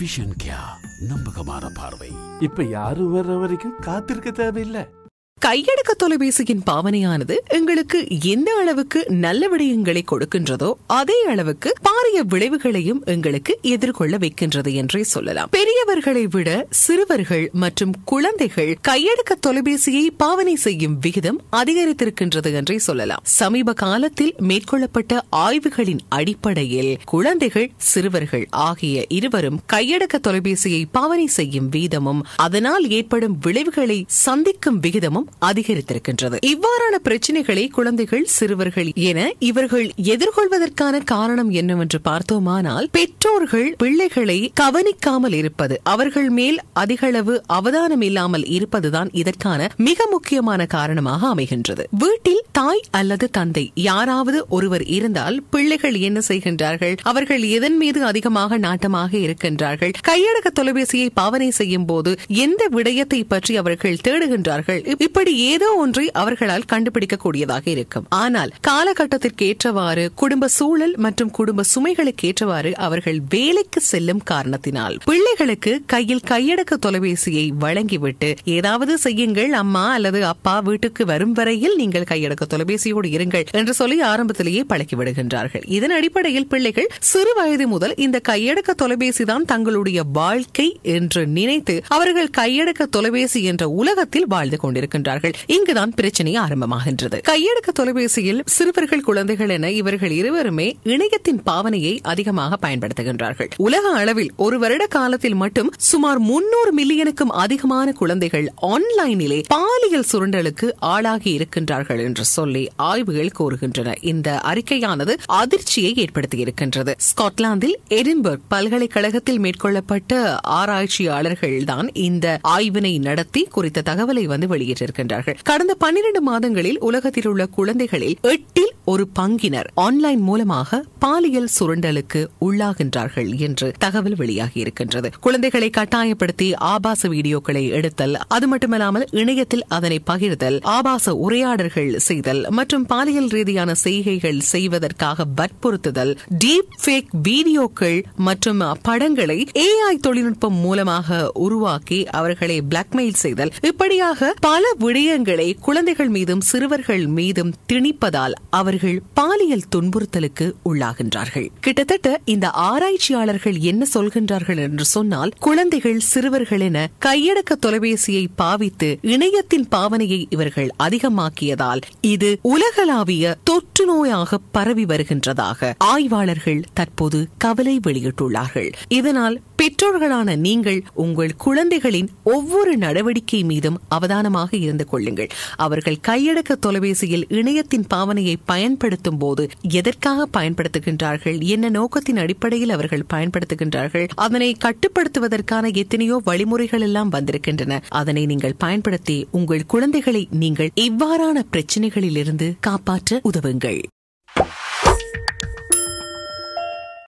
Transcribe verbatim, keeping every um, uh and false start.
Vision care, நம்பகமான பார்வை. இப்ப யாரும் வர்ற வரைக்கும் காத்திருக்க தேவையில்லை. கையடக்க தொலைபேசியின் பாவனையானது எங்களுக்கு எந்த அளவுக்கு நல்ல விடயங்களை கொடுக்கின்றதோ அதே அளவுக்கு பாரிய விளைவுகளையும் எங்களுக்கு எதிர்கொள்ள வைக்கின்றது என்றே சொல்லலாம். பெரியவர்களை விட சிறுவர்கள் மற்றும் குழந்தைகள் கையடக்க தொலைபேசியை பாவனை செய்யும் விகிதம் அதிகரித்திருக்கின்றது என்றே சொல்லலாம். சமீப காலத்தில் மேற்கொள்ளப்பட்ட ஆய்வுகளின் அடிப்படையில் குழந்தைகள் சிறுவர்கள் ஆகிய இருவரும் கையடக்க தொலைபேசியை பாவனை செய்யும் வீதமும் அதனால் ஏற்படும் விளைவுகளை சந்திக்கும் விகிதமும் அதிகரித்திருக்கின்றது. இவ்வாறான பிரச்சனைகளை குழந்தைகள் சிறுவர்கள் என இவர்கள் எதிர்கொள்வதற்கான காரணம் என்னவென்று பார்த்தோமானால், பெற்றோர்கள் பிள்ளைகளை கவனிக்காமல் இருப்பது, அவர்கள் மேல் அதிகளவு அவதானம் இல்லாமல் இருப்பதுதான் இதற்கான மிக முக்கியமான காரணமாக அமைகின்றது. வீட்டில் தாய் அல்லது தந்தை யாராவது ஒருவர் இருந்தால் பிள்ளைகள் என்ன செய்கின்றார்கள்? அவர்கள் எதன் மீது அதிகமாக நாட்டமாக இருக்கின்றார்கள்? கையடக்க தொலைபேசியை பாவனை செய்யும் போது எந்த விடயத்தை பற்றி அவர்கள் தேடுகின்றார்கள்? இப்படி ஏதோ ஒன்றை அவர்களால் கண்டுபிடிக்கக்கூடியதாக இருக்கும். ஆனால் காலகட்டத்திற்கு ஏற்றவாறு, குடும்ப சூழல் மற்றும் குடும்ப சுமைகளுக்கு ஏற்றவாறு அவர்கள் வேலைக்கு செல்லும் காரணத்தினால் பிள்ளைகளுக்கு கையில் கையடக்க தொலைபேசியை வழங்கிவிட்டு ஏதாவது செய்யுங்கள் அம்மா அல்லது அப்பா, வீட்டுக்கு வரும் வரையில் நீங்கள் கையடக்க தொலைபேசியோடு இருங்கள் என்று சொல்லி ஆரம்பத்திலேயே பழக்கிவிடுகின்றார்கள். இதன் அடிப்படையில் பிள்ளைகள் சிறு வயது முதல் இந்த கையடக்க தொலைபேசி தான் தங்களுடைய வாழ்க்கை என்று நினைத்து அவர்கள் கையடக்க தொலைபேசி என்ற உலகத்தில் வாழ்ந்து கொண்டிருக்கின்றார்கள். இங்குதான் பிரச்சனை ஆரம்பமாகின்றது. கையடக்க தொலைபேசியில் சிறுவர்கள், குழந்தைகள் என இவர்கள் இருவருமே இணையத்தின் பாவனையை அதிகமாக பயன்படுத்துகின்றார்கள். உலக அளவில் ஒரு வருட காலத்தில் மட்டும் சுமார் முன்னூறு மில்லியனுக்கும் அதிகமான குழந்தைகள் ஆன்லைனிலே பாலியல் சுரண்டலுக்கு ஆளாகி இருக்கின்றார்கள் என்று சொல்லி ஆய்வுகள் கூறுகின்றன. இந்த அறிக்கையானது அதிர்ச்சியை ஏற்படுத்தியிருக்கின்றது. ஸ்காட்லாந்தில் எடின்பர்க் பல்கலைக்கழகத்தில் மேற்கொள்ளப்பட்ட ஆராய்ச்சியாளர்கள் தான் இந்த ஆய்வினை நடத்தி குறித்த தகவலை வந்து வெளியிட்டிருக்கின்றார்கள். கடந்த பன்னிரண்டு மாதங்களில் உலகத்தில் உள்ள குழந்தைகளில் எட்டில் ஒரு பங்கினர் ஆன்லைன் மூலமாக பாலியல் சுரண்டலுக்கு உள்ளாகின்றார்கள் என்று தகவல் வெளியாகி இருக்கின்றது. குழந்தைகளை கட்டாயப்படுத்தி ஆபாச வீடியோக்களை எடுத்தல், அது மட்டுமல்லாமல் இணையத்தில் அதனை பகிர்தல், ஆபாச உரையாடல்கள் செய்தல் மற்றும் பாலியல் ரீதியான செய்கைகள் செய்வதற்காக வற்புறுத்துதல், டீப் ஃபேக் வீடியோக்கள் மற்றும் படங்களை ஏஐ தொழில்நுட்பம் மூலமாக உருவாக்கி அவர்களை பிளாக்மெயில் செய்தல், இப்படியாக பல விடயங்களை குழந்தைகள் மீதும் சிறுவர்கள் மீதும் திணிப்பதால் அவர்கள் பாலியல் துன்புறுத்தலுக்கு உள்ளாகின்றார்கள். கிட்டத்தட்ட இந்த ஆராய்ச்சியாளர்கள் என்ன சொல்கின்றார்கள் என்று சொன்னால், குழந்தைகள் சிறுவர்கள் என கையடக்க தொலைபேசியை பாவித்து இணையத்தின் பாவனையை இவர்கள் அதிகமாக்கியதால் இது உலகளாவிய தொற்று நோயாக பரவி வருகின்றதாக ஆய்வாளர்கள் தற்போது கவலை வெளியிட்டுள்ளார்கள். இதனால் பெற்றோர்களான நீங்கள் உங்கள் குழந்தைகளின் ஒவ்வொரு நடவடிக்கை மீதும் அவதானமாக இருந்து கொள்ளுங்கள். அவர்கள் கையடக்க தொலைபேசியில் இணையத்தின் பாவனையை பயன்படுத்தும் போது எதற்காக பயன்படுத்துகின்றார்கள், என்ன நோக்கத்தின் அடிப்படையில் அவர்கள் பயன்படுத்துகின்றார்கள், அதனை கட்டுப்படுத்துவதற்கான எத்தனையோ வழிமுறைகள் எல்லாம் வந்திருக்கின்றன. அதனை நீங்கள் பயன்படுத்தி உங்கள் குழந்தைகளை நீங்கள் இவ்வாறான பிரச்சனைகளிலிருந்து காப்பாற்ற உதவுங்கள்.